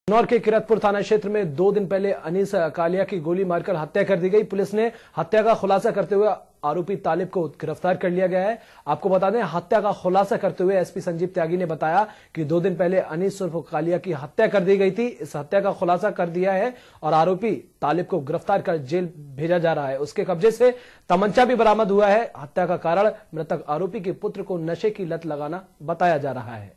बिजनौर के किरतपुर थाना क्षेत्र में 2 दिन पहले अनीस कालिया की गोली मारकर हत्या कर दी गई। पुलिस ने हत्या का खुलासा करते हुए आरोपी तालिब को गिरफ्तार कर लिया गया है। आपको बता दें, हत्या का खुलासा करते हुए एसपी संजीव त्यागी ने बताया कि 2 दिन पहले अनीस उर्फ कालिया की हत्या कर दी गई थी। इस हत्या का खुलासा कर दिया है और आरोपी तालिब को गिरफ्तार कर जेल भेजा जा रहा है। उसके कब्जे से तमंचा भी बरामद हुआ है। हत्या का कारण मृतक आरोपी के पुत्र को नशे की लत लगाना बताया जा रहा है।